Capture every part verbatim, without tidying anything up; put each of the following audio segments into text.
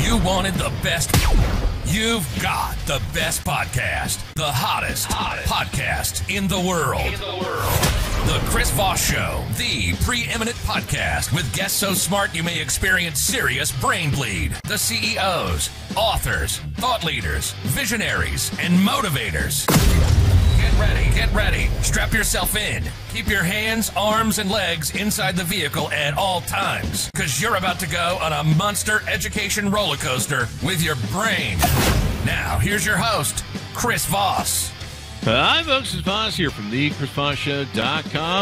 You wanted the best. You've got the best podcast, the hottest, hottest podcast in the world. In the world. The Chris Voss Show, the preeminent podcast with guests so smart you may experience serious brain bleed. The C E Os, authors, thought leaders, visionaries, and motivators. Get ready, get ready. Strap yourself in. Keep your hands, arms, and legs inside the vehicle at all times, because you're about to go on a monster education roller coaster with your brain. Now, here's your host, Chris Voss. Hi, folks. It's Voss here from the chris voss show dot com.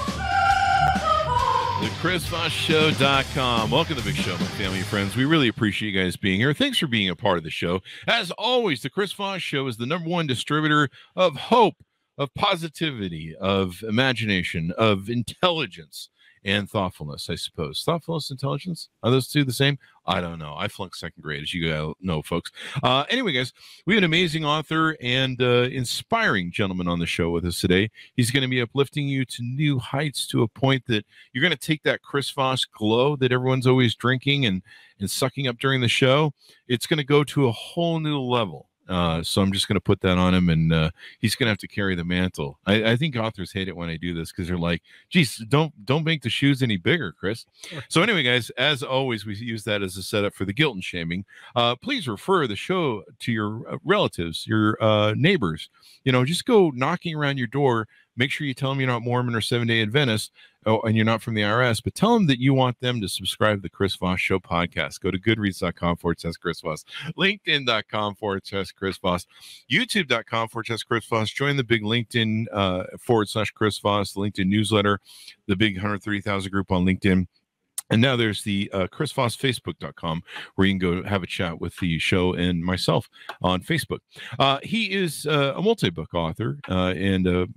the chris voss show dot com. Welcome to the big show, my family and friends. We really appreciate you guys being here. Thanks for being a part of the show. As always, the Chris Voss Show is the number one distributor of hope, of positivity, of imagination, of intelligence, and thoughtfulness, I suppose. Thoughtfulness, intelligence? Are those two the same? I don't know. I flunked second grade, as you guys know, folks. Uh, anyway, guys, we have an amazing author and uh, inspiring gentleman on the show with us today. He's going to be uplifting you to new heights, to a point that you're going to take that Chris Voss glow that everyone's always drinking and, and sucking up during the show. It's going to go to a whole new level. Uh, so I'm just going to put that on him, and uh, he's going to have to carry the mantle. I, I think authors hate it when I do this because they're like, geez, don't don't make the shoes any bigger, Chris. So anyway, guys, as always, we use that as a setup for the guilt and shaming. Uh, please refer the show to your relatives, your uh, neighbors. You know, just go knocking around your door. Make sure you tell them you're not Mormon or Seventh-day Adventist, oh, and you're not from the I R S, but tell them that you want them to subscribe to the Chris Voss Show podcast. Go to goodreads.com forward slash Chris Voss, LinkedIn.com forward slash Chris Voss, YouTube.com forward slash Chris Voss. Join the big LinkedIn uh, forward slash Chris Voss, the LinkedIn newsletter, the big one hundred thirty thousand group on LinkedIn. And now there's the uh, Chris Voss Facebook dot com, where you can go have a chat with the show and myself on Facebook. Uh, he is uh, a multi-book author uh, and uh,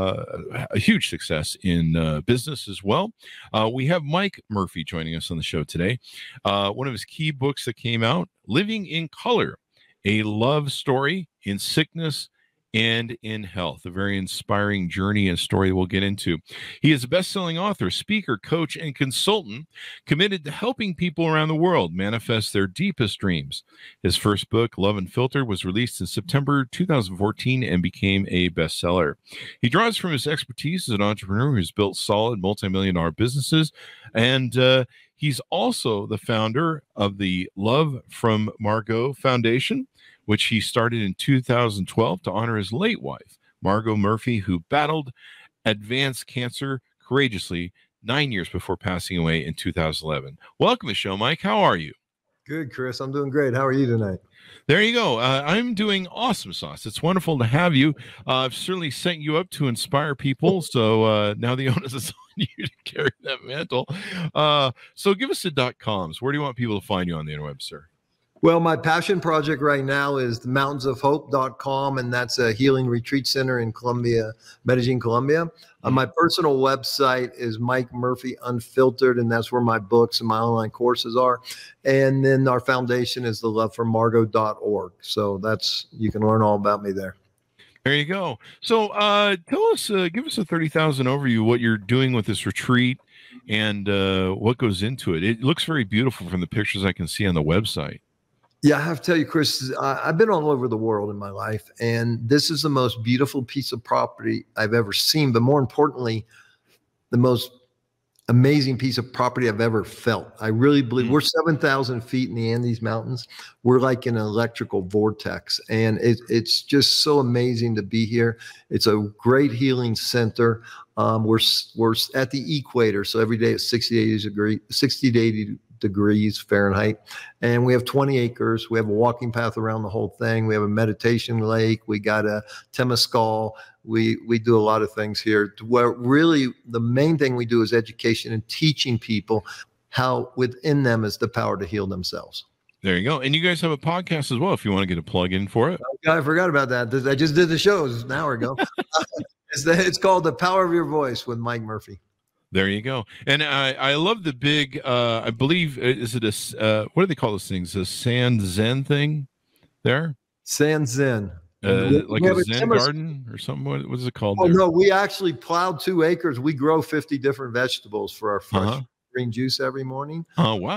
uh, a huge success in uh, business as well. Uh, we have Mike Murphy joining us on the show today. Uh, one of his key books that came out, Living in Color, a love story in sickness and in health, a very inspiring journey and story we'll get into. He is a best-selling author, speaker, coach, and consultant committed to helping people around the world manifest their deepest dreams. His first book, Love Unfiltered, was released in September two thousand fourteen and became a bestseller. He draws from his expertise as an entrepreneur who's built solid multi-million dollar businesses, and uh, he's also the founder of the Love from Margot Foundation, which he started in two thousand twelve to honor his late wife, Margot Murphy, who battled advanced cancer courageously nine years before passing away in two thousand eleven. Welcome to the show, Mike. How are you? Good, Chris. I'm doing great. How are you tonight? There you go. Uh, I'm doing awesome, Sauce. It's wonderful to have you. Uh, I've certainly set you up to inspire people, so uh, now the onus is on you to carry that mantle. Uh, so give us the dot coms. Where do you want people to find you on the interweb, sir? Well, my passion project right now is the mountains of hope dot com, and that's a healing retreat center in Colombia, Medellin, Colombia. Uh, my personal website is Mike Murphy Unfiltered, and that's where my books and my online courses are. And then our foundation is the love for margot dot org. So that's, you can learn all about me there. There you go. So uh, tell us, uh, give us a thirty thousand overview what you're doing with this retreat and uh, what goes into it. It looks very beautiful from the pictures I can see on the website. Yeah, I have to tell you, Chris, I, I've been all over the world in my life, and this is the most beautiful piece of property I've ever seen. But more importantly, the most amazing piece of property I've ever felt. I really believe mm-hmm. we're seven thousand feet in the Andes Mountains. We're like an electrical vortex, and it, it's just so amazing to be here. It's a great healing center. Um, we're, we're at the equator, so every day it's sixty to eighty degrees, sixty to eighty degrees Fahrenheit, and we have twenty acres. We have a walking path around the whole thing. We have a meditation lake. We got a Temescal. We we do a lot of things here. Where really the main thing we do is education and teaching people how within them is the power to heal themselves. There you go. And you guys have a podcast as well, if you want to get a plug in for it. I forgot about that. I just did the shows an hour ago. it's, the, it's called The Power of Your Voice with Mike Murphy. There you go. And I, I love the big, uh, I believe, is it a, uh, what do they call those things? A sand zen thing there? Sand zen. Uh, like a zen garden or something? What, what is it called? Oh, there? no, we actually plowed two acres. We grow fifty different vegetables for our fresh uh-huh. green juice every morning. Oh, wow.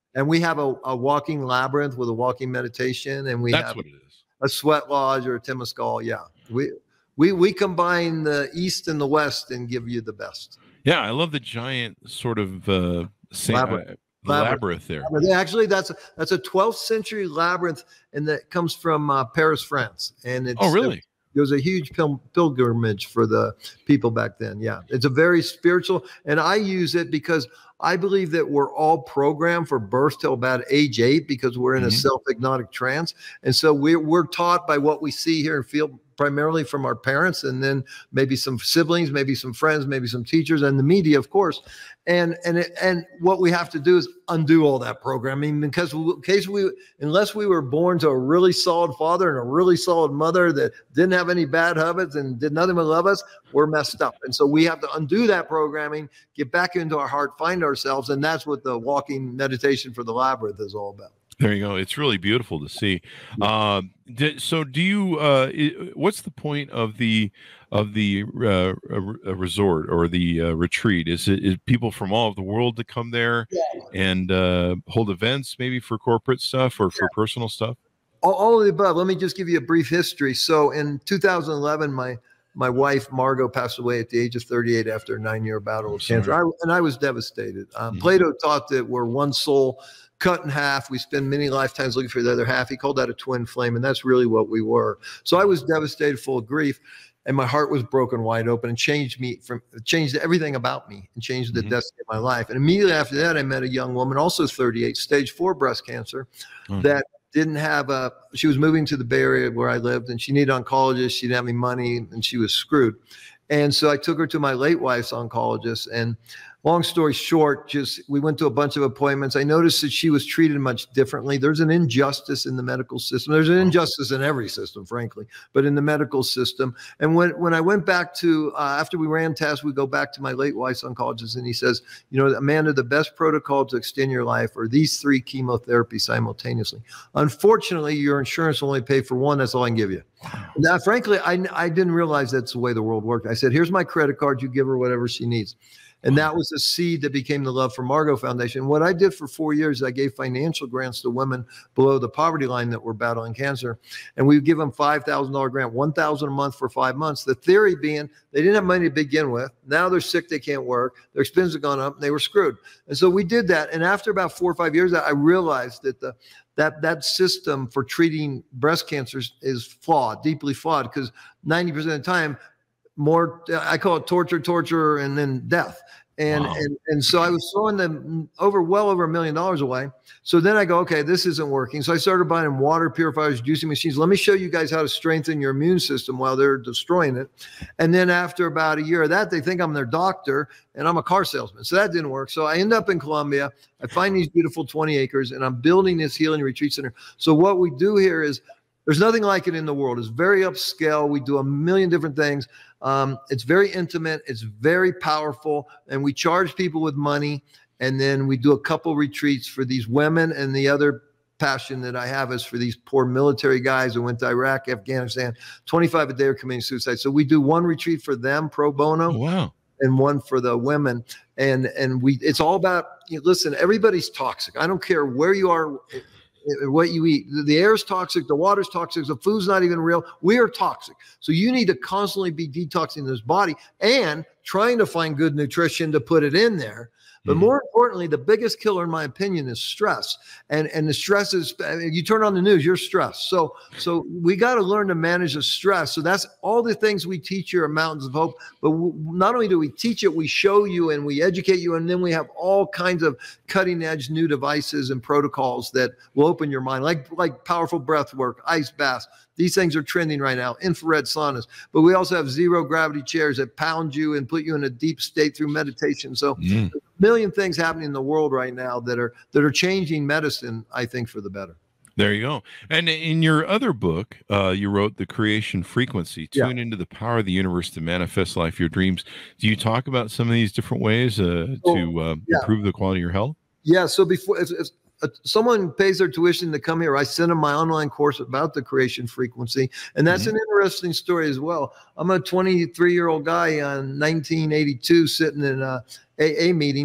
And we have a, a walking labyrinth with a walking meditation, and we That's have what it is. a sweat lodge or a Temescal. Yeah, we we we combine the East and the West and give you the best. Yeah, I love the giant sort of uh, same, Labyrinth. uh, labyrinth there. Actually, that's a, that's a twelfth century labyrinth, and that comes from uh, Paris, France. And it's, Oh, really? It was a huge pil- pilgrimage for the people back then. Yeah, it's a very spiritual, and I use it because I believe that we're all programmed for birth till about age eight because we're in mm-hmm. a self-hypnotic trance, and so we're we're taught by what we see, hear, and feel, primarily from our parents, and then maybe some siblings, maybe some friends, maybe some teachers, and the media, of course. And and it, and what we have to do is undo all that programming, because in case we, unless we were born to a really solid father and a really solid mother that didn't have any bad habits and did nothing but love us, we're messed up. And so we have to undo that programming, get back into our heart, find ourselves, and that's what the walking meditation for the labyrinth is all about. There you go. It's really beautiful to see. Uh, did, so, do you? Uh, it, what's the point of the of the uh, a resort or the uh, retreat? Is it is people from all over the world to come there yeah. and uh, hold events, maybe for corporate stuff or for yeah. personal stuff? All, all of the above. Let me just give you a brief history. So, in two thousand eleven, my my wife Margot passed away at the age of thirty-eight after a nine-year battle with cancer, I, and I was devastated. Um, mm-hmm. Plato taught that we're one soul cut in half. We spend many lifetimes looking for the other half. He called that a twin flame, and that's really what we were. So I was devastated, full of grief, and my heart was broken wide open, and changed me from changed everything about me, and changed the mm-hmm. destiny of my life. And immediately after that, I met a young woman, also thirty-eight, stage four breast cancer, mm-hmm. that didn't have a. She was moving to the Bay Area where I lived, and she needed oncologists. She didn't have any money, and she was screwed. And so I took her to my late wife's oncologist, and long story short, just we went to a bunch of appointments. I noticed that she was treated much differently. There's an injustice in the medical system. There's an injustice in every system, frankly, but in the medical system. And when, when I went back to, uh, after we ran tests, we go back to my late wife's oncologist, and he says, you know, Amanda, the best protocol to extend your life are these three chemotherapies simultaneously. Unfortunately, your insurance only paid for one. That's all I can give you. Now, frankly, I, I didn't realize that's the way the world worked. I said, here's my credit card. You give her whatever she needs. And that was the seed that became the Love for Margot Foundation. What I did for four years, I gave financial grants to women below the poverty line that were battling cancer. And we would give them five thousand dollars grant, one thousand dollars a month for five months. The theory being they didn't have money to begin with. Now they're sick, they can't work. Their expenses have gone up, and they were screwed. And so we did that. And after about four or five years, I realized that the that that system for treating breast cancers is flawed, deeply flawed, because ninety percent of the time, more, I call it torture, torture, and then death. And, wow. and, and so I was throwing them over, well over a million dollars away. So then I go, okay, this isn't working. So I started buying water purifiers, juicing machines. Let me show you guys how to strengthen your immune system while they're destroying it. And then after about a year of that, they think I'm their doctor, and I'm a car salesman. So that didn't work. So I end up in Colombia. I find these beautiful twenty acres, and I'm building this healing retreat center. So what we do here is, there's nothing like it in the world. It's very upscale. We do a million different things. Um, it's very intimate. It's very powerful. And we charge people with money. And then we do a couple retreats for these women. And the other passion that I have is for these poor military guys who went to Iraq, Afghanistan, twenty-five a day are committing suicide. So we do one retreat for them pro bono. Wow. And one for the women. And, and we, it's all about, you know, listen, everybody's toxic. I don't care where you are, what you eat. The air is toxic, the water's toxic, the food's not even real. We are toxic. So you need to constantly be detoxing this body and trying to find good nutrition to put it in there. But mm-hmm. more importantly, the biggest killer, in my opinion, is stress. And and the stress is, I mean, you turn on the news, you're stressed. So so we got to learn to manage the stress. So that's all the things we teach here at Mountains of Hope. But w- not only do we teach it, we show you and we educate you. And then we have all kinds of cutting edge new devices and protocols that will open your mind, like, like powerful breath work, ice baths. These things are trending right now, infrared saunas. But we also have zero gravity chairs that pound you and put you in a deep state through meditation. So mm. a million things happening in the world right now that are that are changing medicine, I think, for the better. There you go. And in your other book, uh, you wrote The Creation Frequency, Tune yeah. into the power of the universe to manifest life, your dreams. Do you talk about some of these different ways uh, so, to uh, yeah. improve the quality of your health? Yeah. So before, if, if, Uh, someone pays their tuition to come here, I send them my online course about the creation frequency. And that's mm-hmm. an interesting story as well. I'm a twenty-three year old guy on nineteen eighty-two sitting in a A A meeting.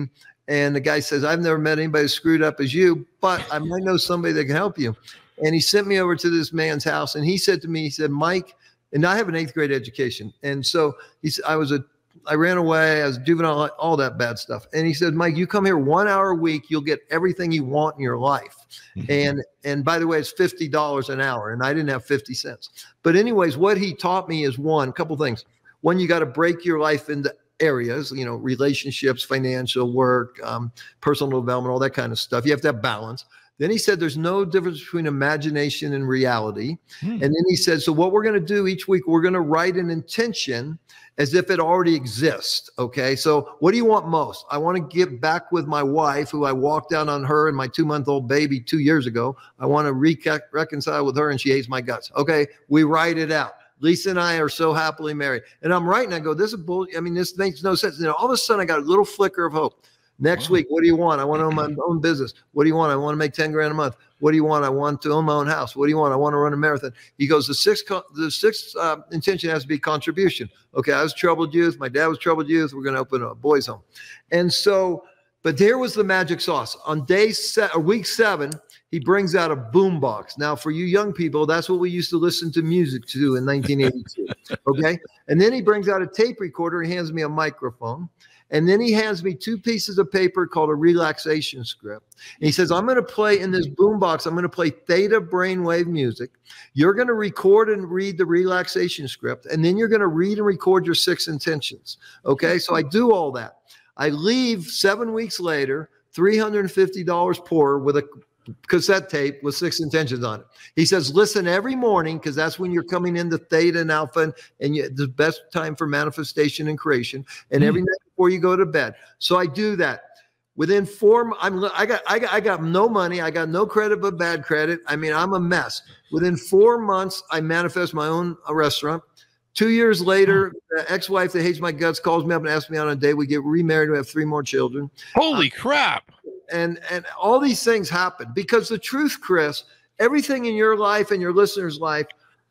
And the guy says, I've never met anybody as screwed up as you, but I might know somebody that can help you. And he sent me over to this man's house. And he said to me, he said, Mike, and I have an eighth grade education. And so he said, I was a, I ran away, I was juvenile, all that bad stuff. And he said, Mike, you come here one hour a week, you'll get everything you want in your life. Mm-hmm. And, and by the way, it's fifty dollars an hour. And I didn't have fifty cents. But anyways, what he taught me is one, couple things. One, you got to break your life into areas, you know, relationships, financial, work, um, personal development, all that kind of stuff. You have to have balance. Then he said, there's no difference between imagination and reality. Hmm. And then he said, so what we're going to do each week, we're going to write an intention as if it already exists. Okay. So what do you want most? I want to get back with my wife, who I walked out on her and my two month old baby two years ago. I want to re- reconcile with her and she hates my guts. Okay. We write it out. Lisa and I are so happily married. And I'm writing, I go, this is bull. I mean, this makes no sense. And then all of a sudden I got a little flicker of hope. Next week, what do you want? I want to own my own business. What do you want? I want to make ten grand a month. What do you want? I want to own my own house. What do you want? I want to run a marathon. He goes, the sixth, the sixth uh, intention has to be contribution. Okay, I was troubled youth. My dad was troubled youth. We're going to open a boys' home. And so, but there was the magic sauce. On day se- or week seven, he brings out a boom box. Now, for you young people, that's what we used to listen to music to in nineteen eighty-two. Okay, and then he brings out a tape recorder. He hands me a microphone. And then he hands me two pieces of paper called a relaxation script. And he says, I'm going to play in this boombox. I'm going to play theta brainwave music. You're going to record and read the relaxation script. And then you're going to read and record your six intentions. Okay. So I do all that. I leave seven weeks later, three hundred fifty dollars poorer with a cassette tape with six intentions on it. He says, listen every morning, because that's when you're coming into theta and alpha, and, and you, the best time for manifestation and creation, and mm. every night before you go to bed. So I do that. Within four, I'm, I got, I got, I got no money. I got no credit but bad credit. I mean, I'm a mess. Within four months, I manifest my own a restaurant. Two years later, the ex-wife that hates my guts calls me up and asks me on a date. We get remarried. We have three more children. Holy uh, crap. And and all these things happen because the truth, Chris, everything in your life and your listener's life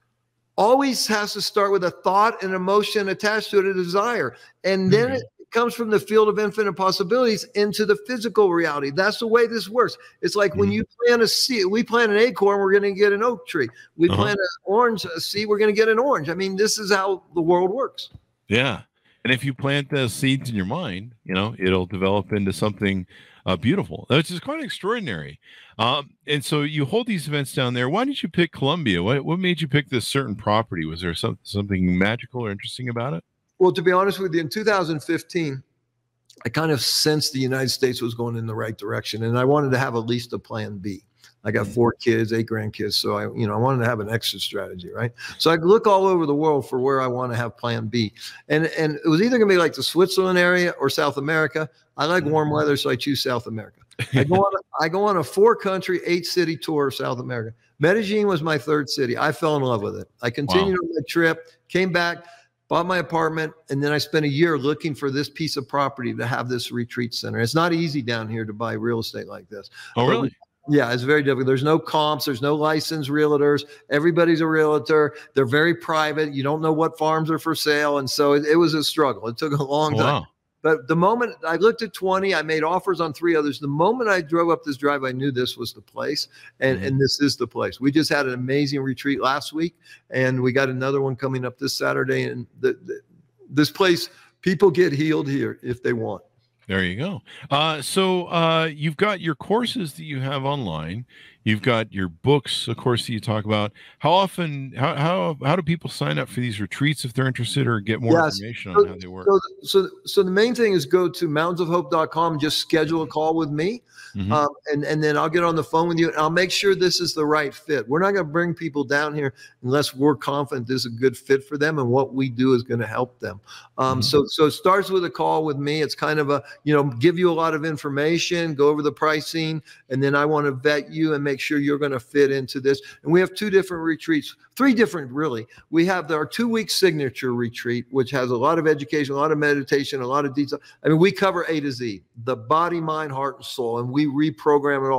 always has to start with a thought and emotion attached to it, a desire. And then mm-hmm. it comes from the field of infinite possibilities into the physical reality. That's the way this works. It's like mm-hmm. when you plant a seed, we plant an acorn, we're going to get an oak tree. We uh-huh. plant an orange a seed, we're going to get an orange. I mean, this is how the world works. Yeah. And if you plant the seeds in your mind, you know, it'll develop into something Uh, beautiful. Which is quite extraordinary. Um, and so you hold these events down there. Why did you pick Columbia? What what made you pick this certain property? Was there some, something magical or interesting about it? Well, to be honest with you, in two thousand fifteen, I kind of sensed the United States was going in the right direction, and I wanted to have at least a plan B. I got four kids, eight grandkids, so I, you know, I wanted to have an exit strategy, right? So I look all over the world for where I want to have plan B, and and it was either going to be like the Switzerland area or South America. I like warm weather, so I choose South America. I go on, a, I go on a four-country, eight-city tour of South America. Medellin was my third city. I fell in love with it. I continued wow. on my trip, came back, bought my apartment, and then I spent a year looking for this piece of property to have this retreat center. It's not easy down here to buy real estate like this. Oh, really? But, yeah, it's very difficult. There's no comps. There's no licensed realtors. Everybody's a realtor. They're very private. You don't know what farms are for sale. And so it, it was a struggle. It took a long wow. time. But the moment I looked at twenty, I made offers on three others. The moment I drove up this drive, I knew this was the place. And, mm-hmm. and this is the place. We just had an amazing retreat last week, and we got another one coming up this Saturday. And the, the, this place, people get healed here if they want. There you go. Uh, so uh, you've got your courses that you have online. You've got your books, of course, that you talk about. How often, how how how do people sign up for these retreats if they're interested, or get more yes. information so, on how they work? So, so, so the main thing is go to mountains of hope dot com and just schedule a call with me. Mm-hmm. Um, and, and then I'll get on the phone with you, and I'll make sure this is the right fit. We're not going to bring people down here unless we're confident this is a good fit for them and what we do is going to help them. Um, mm-hmm. So so it starts with a call with me. It's kind of a, you know, give you a lot of information, go over the pricing, and then I want to vet you and make sure you're going to fit into this. And we have two different retreats, three different really. We have our two-week signature retreat, which has a lot of education, a lot of meditation, a lot of detail. I mean, we cover A to Z, the body, mind, heart, and soul, and we reprogram it all.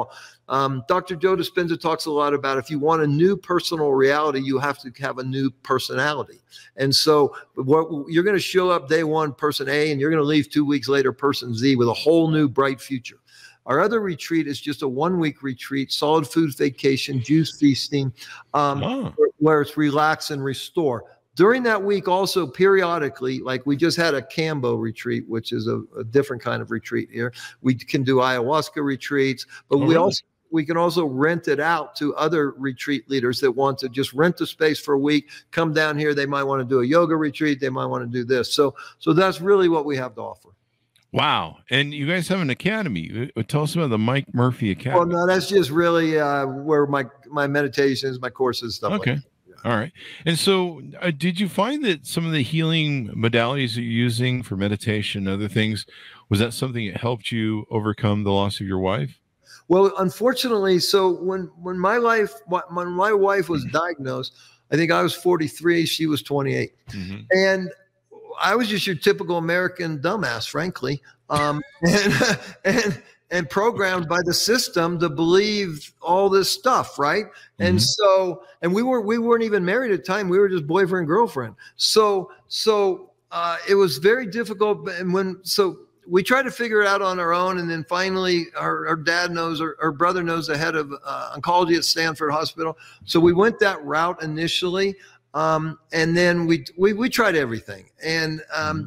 Um, Doctor Joe Dispenza talks a lot about if you want a new personal reality, you have to have a new personality. And so what, you're going to show up day one, person A, and you're going to leave two weeks later, person Z, with a whole new bright future. Our other retreat is just a one-week retreat, solid food vacation, juice feasting, um, Oh. where, where it's relax and restore. During that week, also periodically, like we just had a Cambo retreat, which is a, a different kind of retreat here. We can do ayahuasca retreats, but Oh, we really? also we can also rent it out to other retreat leaders that want to just rent the space for a week, come down here. They might want to do a yoga retreat. They might want to do this. So, so that's really what we have to offer. Wow. And you guys have an academy. Uh, Tell us about the Mike Murphy Academy. Well, no, that's just really uh, where my my meditations, my courses, stuff Okay. like that. All right. And so uh, did you find that some of the healing modalities that you're using for meditation, other things, was that something that helped you overcome the loss of your wife? Well, unfortunately, so when when my life when my wife was diagnosed, I think I was forty-three, she was twenty-eight, Mm-hmm. and I was just your typical American dumbass, frankly, um, and and and programmed by the system to believe all this stuff, right? And Mhm. so, and we were we weren't even married at the time; we were just boyfriend and girlfriend. So so uh, it was very difficult, and when so. We tried to figure it out on our own, and then finally, our, our dad knows, our, our brother knows the head of uh, oncology at Stanford Hospital. So we went that route initially, um, and then we we we tried everything, and um,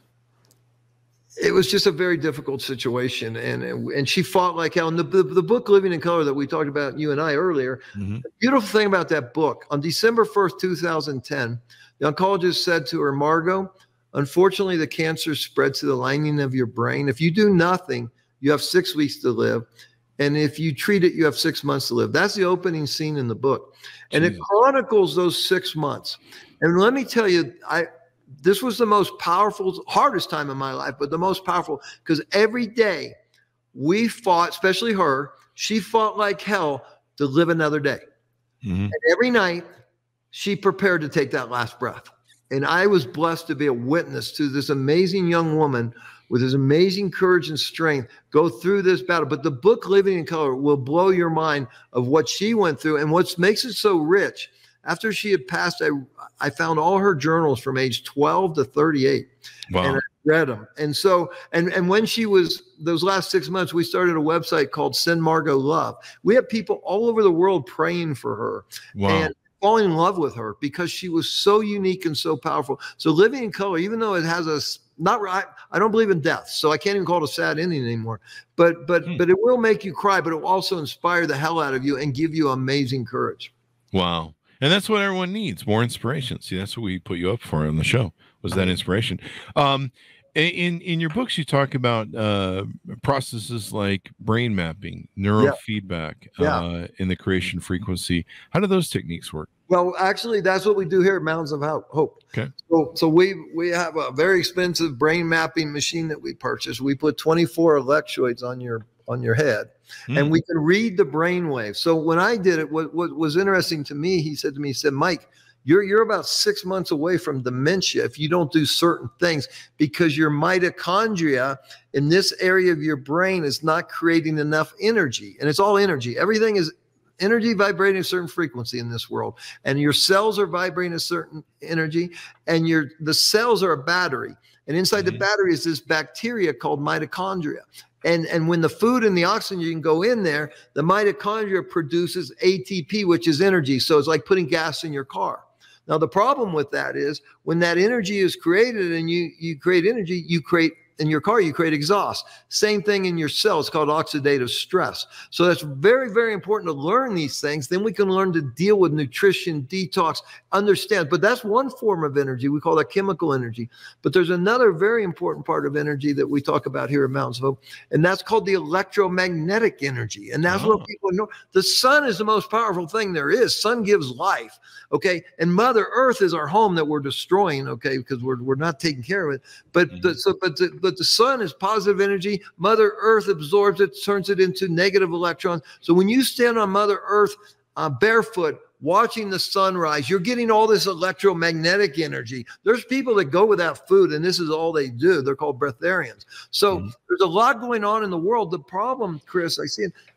it was just a very difficult situation. And and she fought like hell. And the, the the book Living in Color that we talked about, you and I earlier, Mhm. the beautiful thing about that book, on December first, two thousand ten, the oncologist said to her, Margot, unfortunately, the cancer spread to the lining of your brain. If you do nothing, you have six weeks to live. And if you treat it, you have six months to live. That's the opening scene in the book. And it Jesus. chronicles those six months. And let me tell you, I this was the most powerful, hardest time in my life, but the most powerful, because every day we fought, especially her, she fought like hell to live another day. Mhm. And every night she prepared to take that last breath. And I was blessed to be a witness to this amazing young woman with this amazing courage and strength go through this battle. But the book Living in Color will blow your mind of what she went through. And what makes it so rich, after she had passed, I, I found all her journals from age twelve to thirty-eight. Wow. And I read them. And so, and, and when she was, those last six months, we started a website called Send Margot Love. We have people all over the world praying for her. Wow. And falling in love with her because she was so unique and so powerful. So Living in Color, even though it has a not right, I don't believe in death, so I can't even call it a sad ending anymore. But but Hmm. but it will make you cry, but it will also inspire the hell out of you and give you amazing courage. Wow. And that's what everyone needs, more inspiration. See, that's what we put you up for on the show, was that inspiration. Um, in in your books, you talk about uh, processes like brain mapping, neurofeedback, Yeah. uh, in the creation frequency. How do those techniques work? Well, actually, that's what we do here at Mountains of Ho- Hope. Okay. So, so we we have a very expensive brain mapping machine that we purchased. We put twenty-four electrodes on your on your head, Hmm. and we can read the brain waves. So when I did it, what, what was interesting to me, he said to me, he said, Mike, you're you're about six months away from dementia if you don't do certain things, because your mitochondria in this area of your brain is not creating enough energy, and it's all energy. Everything is energy vibrating a certain frequency in this world, and your cells are vibrating a certain energy, and your the cells are a battery, and inside Mhm. the battery is this bacteria called mitochondria. And, and when the food and the oxygen go in there, the mitochondria produces A T P, which is energy. So it's like putting gas in your car. Now, the problem with that is when that energy is created and you, you create energy, you create in your car, you create exhaust. Same thing in your cells, called oxidative stress. So that's very, very important to learn these things. Then we can learn to deal with nutrition, detox, understand. But that's one form of energy. We call that chemical energy. But there's another very important part of energy that we talk about here at Mountains of Hope, and that's called the electromagnetic energy. And that's Oh. what people know. The sun is the most powerful thing there is. Sun gives life. Okay. And Mother Earth is our home that we're destroying. Okay. Because we're, we're not taking care of it. But Mhm. the, so, but the, but the sun is positive energy. Mother Earth absorbs it, turns it into negative electrons. So when you stand on Mother Earth uh, barefoot, watching the sunrise, you're getting all this electromagnetic energy. There's people that go without food, and this is all they do. They're called breatharians. So Mhm. there's a lot going on in the world. The problem, Chris, I see it.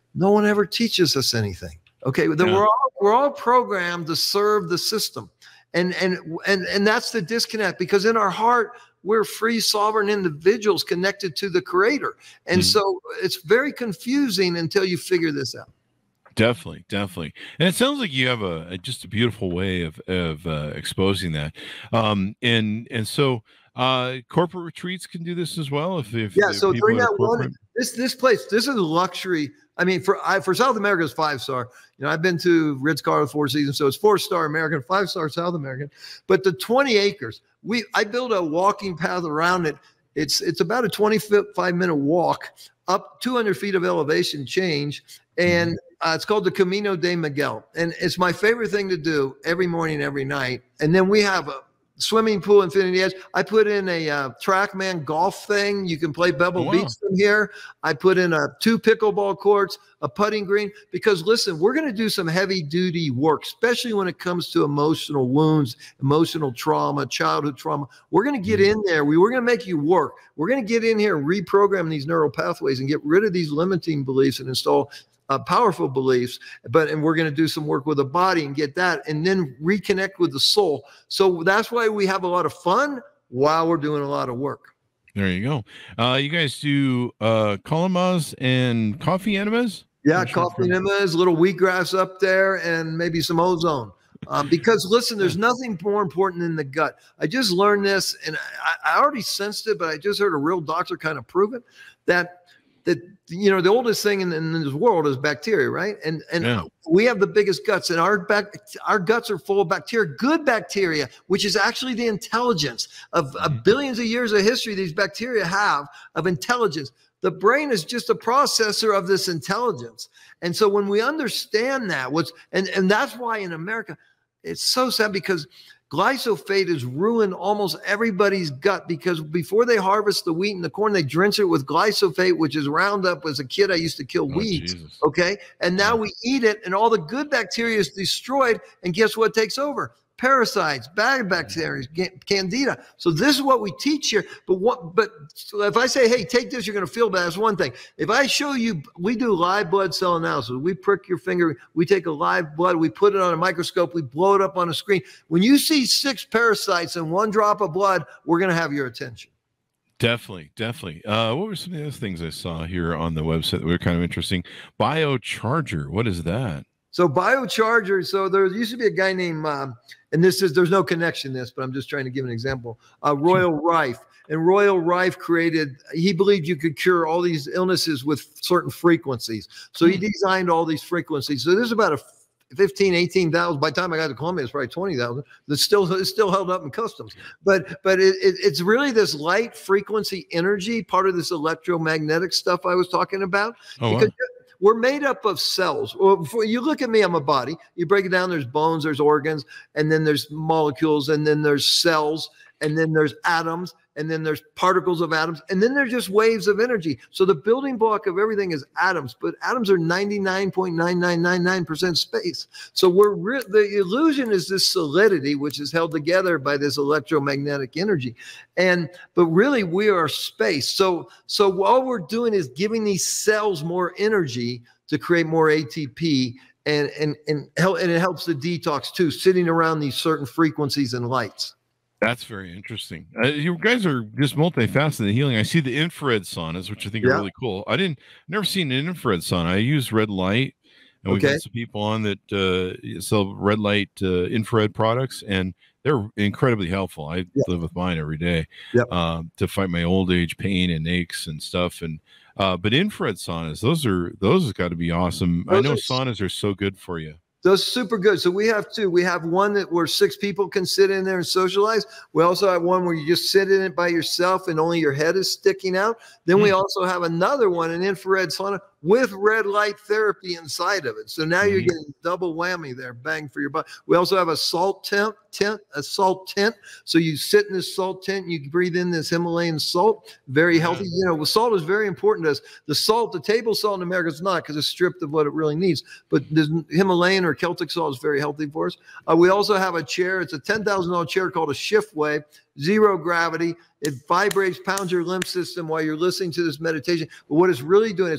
No one ever teaches us anything. Okay, yeah. we're all we're all programmed to serve the system, and and and and that's the disconnect, because in our heart we're free, sovereign individuals connected to the Creator, and mm. so it's very confusing until you figure this out. Definitely, definitely, and it sounds like you have a, a just a beautiful way of of uh, exposing that, um, and and so. Uh, corporate retreats can do this as well. If, if yeah, if so during that one, this this place, this is a luxury. I mean, for I for South America, it's five star. You know, I've been to Ritz Carlton Four Seasons, so it's four star American, five star South American. But the twenty acres, we I built a walking path around it. It's it's about a twenty-five minute walk up two hundred feet of elevation change, and uh, it's called the Camino de Miguel, and it's my favorite thing to do every morning, every night. And then we have a swimming pool, Infinity Edge. I put in a uh, TrackMan golf thing. You can play Pebble wow. Beach from here. I put in a two pickleball courts, a putting green, because listen, we're going to do some heavy duty work, especially when it comes to emotional wounds, emotional trauma, childhood trauma. We're going to get in there. We, we're going to make you work. We're going to get in here and reprogram these neural pathways and get rid of these limiting beliefs and install Uh, powerful beliefs, but and we're going to do some work with the body and get that, and then reconnect with the soul. So that's why we have a lot of fun while we're doing a lot of work. There you go. Uh, you guys do uh, calamas and coffee enemas? Yeah, coffee enemas, little wheatgrass up there, and maybe some ozone. Um, because listen, there's nothing more important than the gut. I just learned this, and I, I already sensed it, but I just heard a real doctor kind of prove it, that that, you know, the oldest thing in, in this world is bacteria, right? And and yeah. we have the biggest guts, and our back, our guts are full of bacteria, good bacteria, which is actually the intelligence of, of billions of years of history these bacteria have of intelligence. The brain is just a processor of this intelligence. And so when we understand that, what's and, and that's why in America, it's so sad, because glyphosate has ruined almost everybody's gut, because before they harvest the wheat and the corn, they drench it with glyphosate, which is Roundup. As a kid, I used to kill oh, weeds. Jesus. Okay. And now yeah. we eat it, and all the good bacteria is destroyed. And guess what takes over? Parasites, bad bacteria, candida. So this is what we teach here. But what? But if I say, hey, take this, you're going to feel bad. That's one thing. If I show you, we do live blood cell analysis. We prick your finger. We take a live blood. We put it on a microscope. We blow it up on a screen. When you see six parasites in one drop of blood, we're going to have your attention. Definitely, definitely. Uh, what were some of the other things I saw here on the website that were kind of interesting? Biocharger. What is that? So Biocharger, so there used to be a guy named, um, and this is, there's no connection to this, but I'm just trying to give an example, uh, Royal Rife. And Royal Rife created, he believed you could cure all these illnesses with certain frequencies. So he designed all these frequencies. So there's about a fifteen, eighteen thousand. By the time I got to Columbia, it's probably twenty thousand. It's still, it's still held up in customs. But but it, it, it's really this light frequency energy, part of this electromagnetic stuff I was talking about. Oh, because wow. We're made up of cells. Well, before you look at me, I'm a body. You break it down, there's bones, there's organs, and then there's molecules, and then there's cells, and then there's atoms, and then there's particles of atoms, and then there's just waves of energy. So the building block of everything is atoms, but atoms are ninety-nine point nine nine nine nine percent space. So we're re- the illusion is this solidity, which is held together by this electromagnetic energy. And but really we are space. So so all we're doing is giving these cells more energy to create more A T P, and and and help, and it helps the detox too, sitting around these certain frequencies and lights. That's very interesting. Uh, you guys are just multifaceted healing. I see the infrared saunas, which I think yeah. are really cool. I didn't, never seen an infrared sauna. I use red light, and we've okay. got some people on that uh, sell red light uh, infrared products, and they're incredibly helpful. I yep. live with mine every day yep. um, to fight my old age pain and aches and stuff. And uh, but infrared saunas, those are those have got to be awesome. Those I know are, saunas are so good for you. Those are super good. So we have two. We have one that where six people can sit in there and socialize. We also have one where you just sit in it by yourself and only your head is sticking out. Then mm. we also have another one, an infrared sauna with red light therapy inside of it. So now mm. you're getting double whammy there, bang for your buck. We also have a salt tent, tent, a salt tent. So you sit in this salt tent, and you breathe in this Himalayan salt, very healthy. You know, salt is very important to us. The salt, the table salt in America is not, because it's stripped of what it really needs. But the Himalayan or Celtic salt is very healthy for us. Uh, we also have a chair. It's a ten thousand dollar chair called a Shiftway, zero gravity. It vibrates, pounds your lymph system while you're listening to this meditation. But what it's really doing is it hooks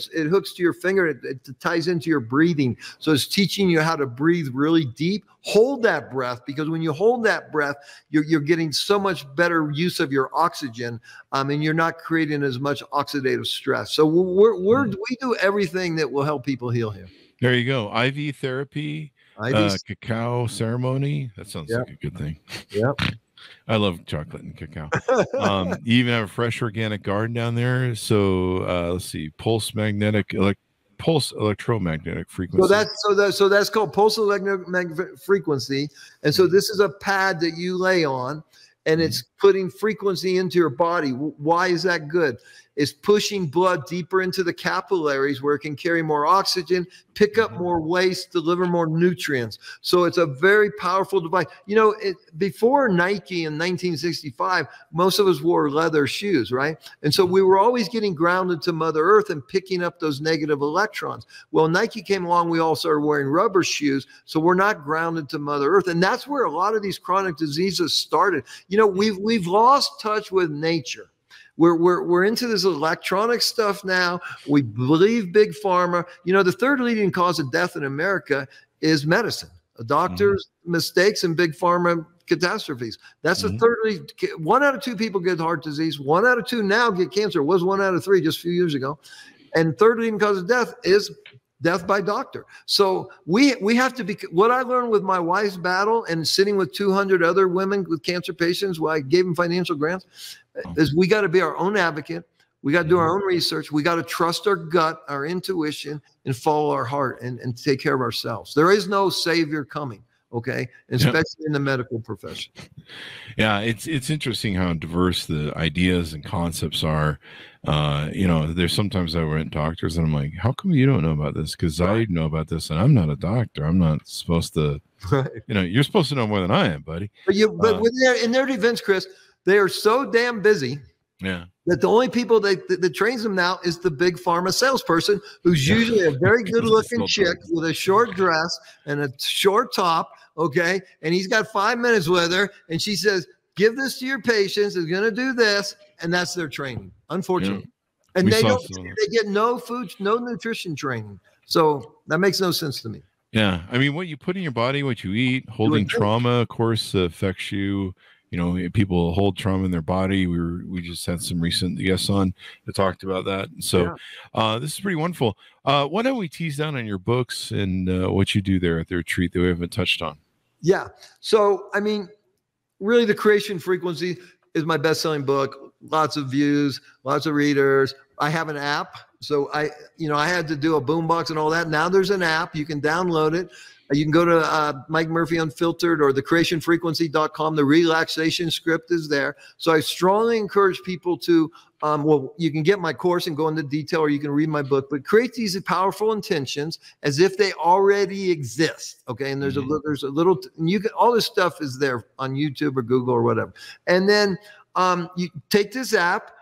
hooks to your finger. It, it ties into your breathing. So it's teaching you how to breathe really deep. Hold that breath, because when you hold that breath, you're, you're getting so much better use of your oxygen, um, and you're not creating as much oxidative stress. So we're, we're, we do everything that will help people heal here. There you go. I V therapy, I V uh, cacao ceremony. That sounds yep. like a good thing. Yep. I love chocolate and cacao. Um, you even have a fresh organic garden down there. So uh, let's see, pulse magnetic, elect, pulse electromagnetic frequency. So that's so that so that's called pulse electromagnetic frequency. And so this is a pad that you lay on, and it's putting frequency into your body. Why is that good? It's pushing blood deeper into the capillaries where it can carry more oxygen, pick up more waste, deliver more nutrients. So it's a very powerful device. You know, it, before Nike in nineteen sixty-five, most of us wore leather shoes, right? And so we were always getting grounded to Mother Earth and picking up those negative electrons. Well, Nike came along, we all started wearing rubber shoes, so we're not grounded to Mother Earth. And that's where a lot of these chronic diseases started. You know, we've, we've lost touch with nature. We're, we're, we're into this electronic stuff now. We believe big pharma. You know, the third leading cause of death in America is medicine, doctors' mm-hmm. mistakes, and big pharma catastrophes. That's mm-hmm. the third lead. One out of two people get heart disease. One out of two now get cancer. It was one out of three just a few years ago. And third leading cause of death is death by doctor. So we we have to be, what I learned with my wife's battle and sitting with two hundred other women with cancer patients while I gave them financial grants, is we got to be our own advocate. We got to do our own research. We got to trust our gut, our intuition, and follow our heart, and, and take care of ourselves. There is no savior coming. Okay. Especially yep. in the medical profession. Yeah. It's, it's interesting how diverse the ideas and concepts are. Uh, you know, there's sometimes I went to doctors and I'm like, how come you don't know about this? Cause right. I know about this and I'm not a doctor. I'm not supposed to, right. you know, you're supposed to know more than I am, buddy. But you, but uh, with their, in their defense, Chris, they are so damn busy. Yeah. That the only people that, that, that trains them now is the big pharma salesperson, who's usually a very good looking chick with a short dress and a short top. Okay. And he's got five minutes with her. And she says, give this to your patients. It's going to do this. And that's their training, unfortunately. Yeah. And we they don't, some. they get no food, no nutrition training. So that makes no sense to me. Yeah. I mean, what you put in your body, what you eat, holding trauma, of course, uh, affects you. You know, people hold trauma in their body. We were, we just had some recent guests on that talked about that. So yeah. uh, this is pretty wonderful. Uh, why don't we tease down on your books and uh, what you do there at the retreat that we haven't touched on? Yeah. So, I mean, really the Creation Frequency is my best-selling book. Lots of views, lots of readers. I have an app. So I, you know, I had to do a boombox and all that. Now there's an app. You can download it. You can go to uh, Mike Murphy Unfiltered or the creation frequency dot com. The relaxation script is there. So I strongly encourage people to, um, well, you can get my course and go into detail, or you can read my book, but create these powerful intentions as if they already exist. Okay. And there's mm-hmm. a, there's a little, and you can, all this stuff is there on YouTube or Google or whatever. And then um, you take this app,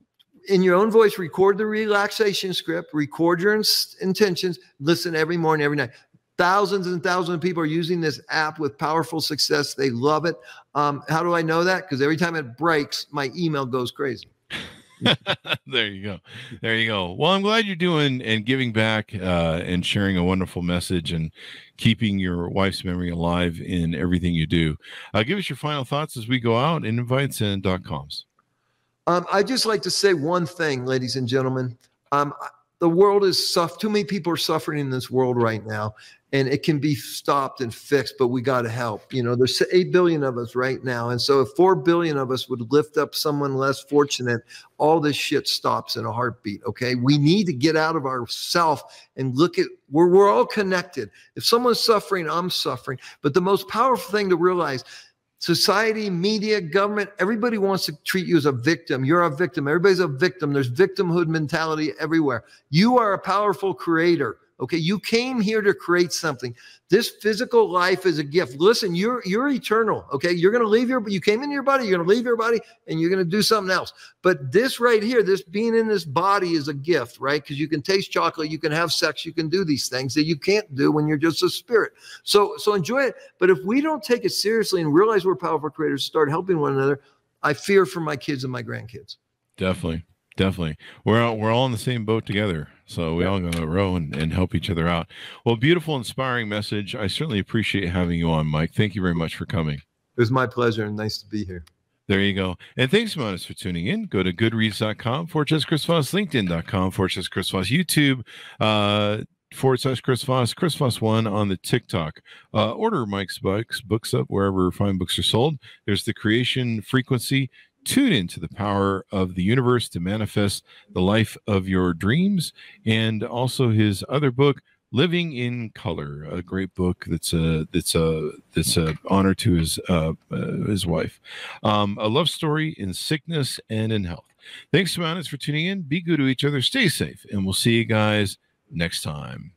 in your own voice, record the relaxation script, record your in- intentions, listen every morning, every night. Thousands and thousands of people are using this app with powerful success. They love it. Um, how do I know that? Because every time it breaks, my email goes crazy. There you go. There you go. Well, I'm glad you're doing and giving back uh, and sharing a wonderful message and keeping your wife's memory alive in everything you do. Uh, give us your final thoughts as we go out, and invites and dot coms. Um, I just like to say one thing, ladies and gentlemen. Um, the world is suff- too many people are suffering in this world right now, and it can be stopped and fixed, but we got to help. You know, there's eight billion of us right now. And so if four billion of us would lift up someone less fortunate, all this shit stops in a heartbeat. Okay. We need to get out of ourself and look at where we're all connected. If someone's suffering, I'm suffering. But the most powerful thing to realize, society, media, government, everybody wants to treat you as a victim. You're a victim. Everybody's a victim. There's victimhood mentality everywhere. You are a powerful creator. Okay. You came here to create something. This physical life is a gift. Listen, you're, you're eternal. Okay. You're going to leave your, you came into your body, you're going to leave your body, and you're going to do something else. But this right here, this being in this body is a gift, right? Because you can taste chocolate, you can have sex, you can do these things that you can't do when you're just a spirit. So, so enjoy it. But if we don't take it seriously and realize we're powerful creators, start helping one another, I fear for my kids and my grandkids. Definitely. Definitely. We're all, we're all in the same boat together. So we yeah. all got to row and, and help each other out. Well, beautiful, inspiring message. I certainly appreciate having you on, Mike. Thank you very much for coming. It was my pleasure and nice to be here. There you go. And thanks, Monis, for tuning in. Go to goodreads.com forward slash Chris Voss, LinkedIn.com forward slash Chris Voss, YouTube, uh, forward slash Chris Voss, Chris Voss one on the TikTok. Uh, order Mike's books, books up wherever fine books are sold. There's The Creation Frequency. Tune into the power of the universe to manifest the life of your dreams. And also his other book, Living in Color, a great book that's a that's a that's a honor to his uh, uh, his wife. Um, a love story in sickness and in health. Thanks, Monis, for tuning in. Be good to each other. Stay safe, and we'll see you guys next time.